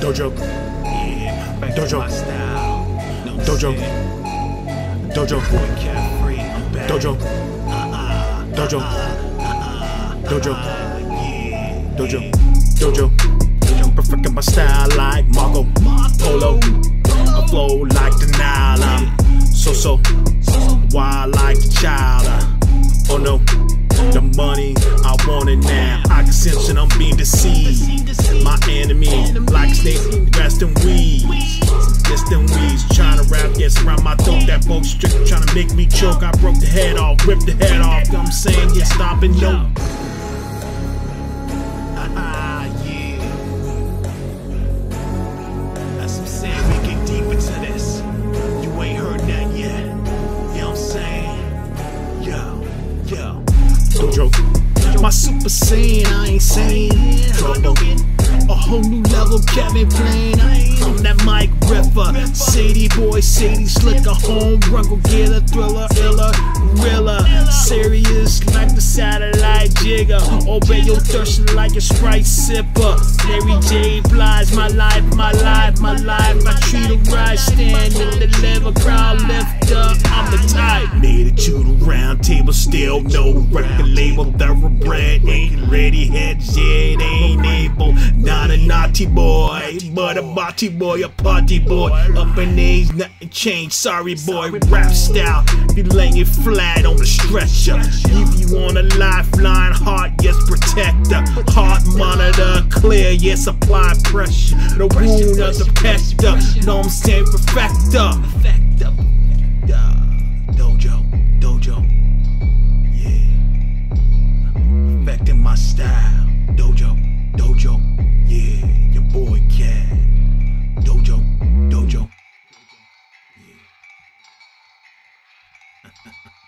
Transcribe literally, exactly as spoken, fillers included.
Dojo, Yeah, back Dojo. to my style. No Dojo. shit. Dojo, Boy, carefree, I'm back. Dojo, Uh-uh, Dojo, uh-uh, Dojo, uh, yeah. Dojo, Dojo, Dojo. Perfecting my style like Marco Polo. I flow like the Nile. I'm so so wild like the child. Uh, oh no, the money I want it now. I can sense that I'm being deceived. My enemy like a snake, rest in weeds. Distant weeds, trying to wrap yes around my throat. That boat strict, trying to make me choke. I broke the head off, ripped the head off. I'm saying, yeah, stop and no. Ah, yeah. That's what I'm saying. We get deep into this. You ain't heard that yet. You know what I'm saying? Yo, yo. Dojo, my super saiyan, I ain't saying trouble. A whole new level kept me playing. I'm that mic ripper, Sadie boy, Sadie slicker, home run, go get a thriller, iller, rilla, serious like the satellite jigger. Obey your thirst like a Sprite sipper. Mary J. Blige, my life, my life, my life. I treat her right, stand and deliver, crowd lifter. I'm the type. Made it to the round table, still no record label. Thoroughbred, ain't ready, heads yet, ain't able. Not a naughty boy, but a body boy, a party boy. Up in age, nothing changed. Sorry boy, rap style. Be laying it flat on the stretcher. Leave you on a lifeline, heart, yes, protector. Heart monitor, clear, yes, apply pressure. The wound of the pester, no, I'm saying perfecter. Perfecter. Dojo, dojo, yeah. Perfecting my style. Dojo, dojo, yeah. Your boy Cat. Dojo, dojo, yeah.